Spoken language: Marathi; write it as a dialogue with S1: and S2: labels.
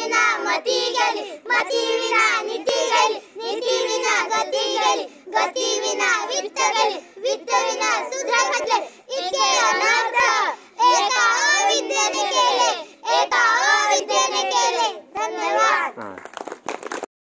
S1: विना मती गेली, मती विना नीती गेली, नीती विना गती गेली, गती विना वित्त गेली, वित्त विना सुद्रा घडले.